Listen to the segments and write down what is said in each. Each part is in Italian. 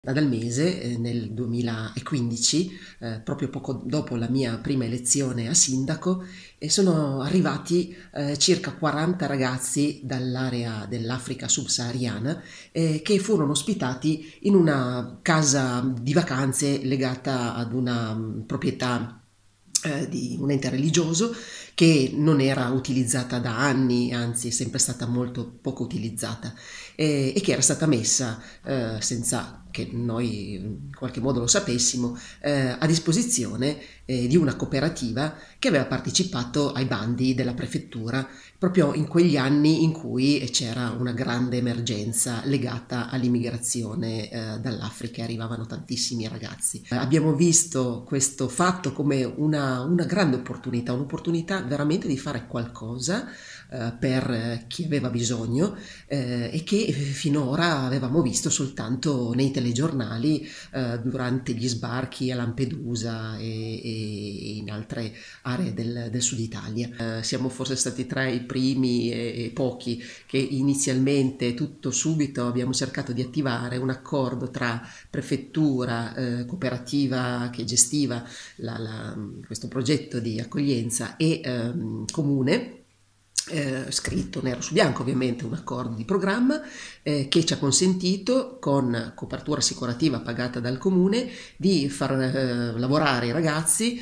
Ad Almese nel 2015, proprio poco dopo la mia prima elezione a sindaco, sono arrivati circa 40 ragazzi dall'area dell'Africa subsahariana che furono ospitati in una casa di vacanze legata ad una proprietà di un ente religioso che non era utilizzata da anni, anzi è sempre stata molto poco utilizzata e che era stata messa senza che noi in qualche modo lo sapessimo, a disposizione di una cooperativa che aveva partecipato ai bandi della prefettura proprio in quegli anni in cui c'era una grande emergenza legata all'immigrazione dall'Africa, arrivavano tantissimi ragazzi. Abbiamo visto questo fatto come una grande opportunità, un'opportunità veramente di fare qualcosa per chi aveva bisogno e che finora avevamo visto soltanto nei telegiornali durante gli sbarchi a Lampedusa e in altre aree del sud Italia. Siamo forse stati tra i primi e pochi che inizialmente tutto subito abbiamo cercato di attivare un accordo tra prefettura, cooperativa che gestiva questo progetto di accoglienza e comune, scritto nero su bianco ovviamente un accordo di programma che ci ha consentito, con copertura assicurativa pagata dal comune, di far lavorare i ragazzi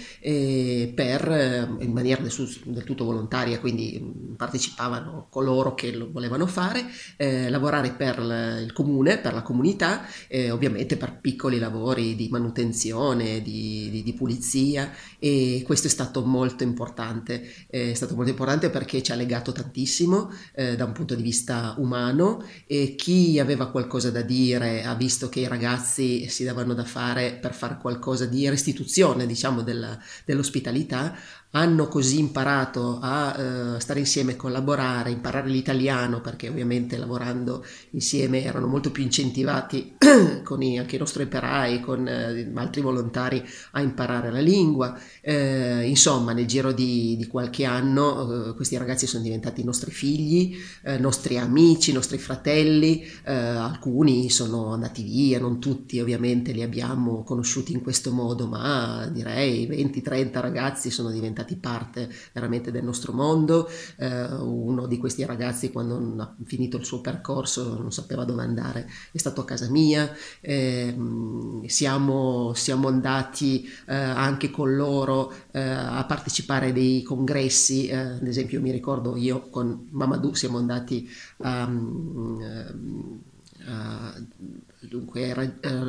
in maniera del tutto volontaria, quindi partecipavano coloro che lo volevano fare, lavorare per il comune, per la comunità, ovviamente per piccoli lavori di manutenzione, di pulizia, e questo è stato molto importante perché ci ha legato tantissimo da un punto di vista umano, e chi aveva qualcosa da dire ha visto che i ragazzi si davano da fare per fare qualcosa di restituzione, diciamo, dell'ospitalità. Hanno così imparato a stare insieme, collaborare, imparare l'italiano, perché ovviamente lavorando insieme erano molto più incentivati con anche i nostri operai, con altri volontari, a imparare la lingua. Insomma, nel giro di qualche anno questi ragazzi sono diventati nostri figli, nostri amici, nostri fratelli, alcuni sono andati via, non tutti ovviamente li abbiamo conosciuti in questo modo, ma direi 20-30 ragazzi sono diventati parte veramente del nostro mondo. Uno di questi ragazzi, quando ha finito il suo percorso, non sapeva dove andare, è stato a casa mia. Siamo andati anche con loro a partecipare a dei congressi, ad esempio mi ricordo io con Mamadou siamo andati a dunque era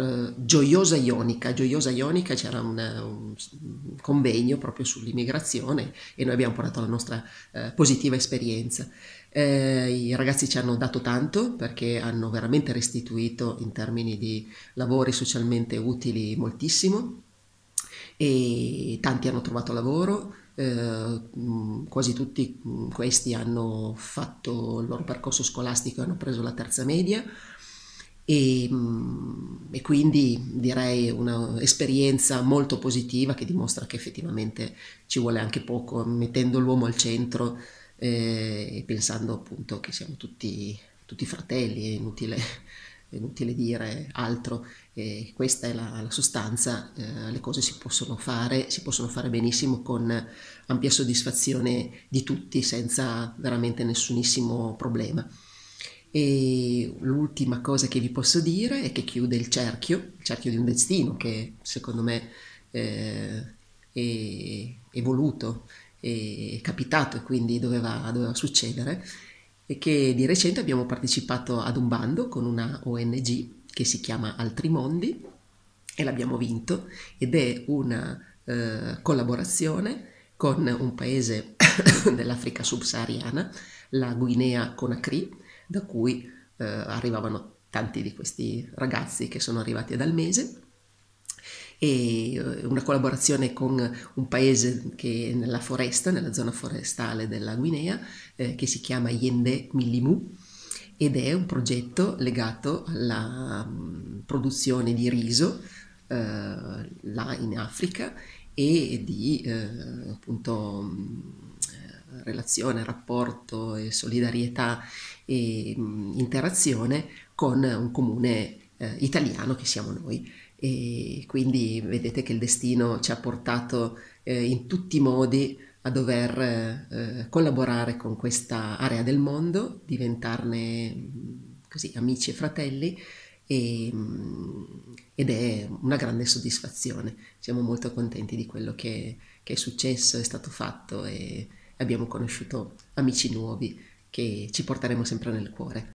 Gioiosa Ionica, c'era un convegno proprio sull'immigrazione e noi abbiamo portato la nostra positiva esperienza. I ragazzi ci hanno dato tanto perché hanno veramente restituito in termini di lavori socialmente utili moltissimo, e tanti hanno trovato lavoro. Quasi tutti questi hanno fatto il loro percorso scolastico e hanno preso la terza media, e quindi direi un'esperienza molto positiva che dimostra che effettivamente ci vuole anche poco, mettendo l'uomo al centro e pensando appunto che siamo tutti fratelli, è inutile dire altro, e questa è la sostanza. Le cose si possono fare benissimo con ampia soddisfazione di tutti, senza veramente nessunissimo problema. E l'ultima cosa che vi posso dire è che chiude il cerchio di un destino che secondo me è voluto, è capitato e quindi doveva succedere, e che di recente abbiamo partecipato ad un bando con una ONG che si chiama Altri Mondi e l'abbiamo vinto, ed è una collaborazione con un paese dell'Africa subsahariana, la Guinea Conakry, da cui arrivavano tanti di questi ragazzi che sono arrivati ad Almese, e una collaborazione con un paese che è nella foresta, nella zona forestale della Guinea, che si chiama Yende Millimu, ed è un progetto legato alla produzione di riso là in Africa, e di appunto relazione, rapporto e solidarietà e interazione con un comune italiano che siamo noi. E quindi vedete che il destino ci ha portato in tutti i modi a dover collaborare con questa area del mondo, diventarne così amici e fratelli e, ed è una grande soddisfazione. Siamo molto contenti di quello che è successo, è stato fatto e abbiamo conosciuto amici nuovi che ci porteremo sempre nel cuore.